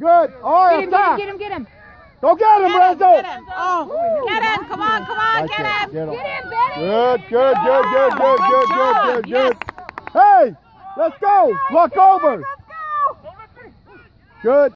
Good. All right, attack. Get him, get him. Go get him, Renzo. Get him. Oh, get him. Come on, Right get there. him. Get him. Get him, Betty. Good. Hey, let's go. Look over. Good.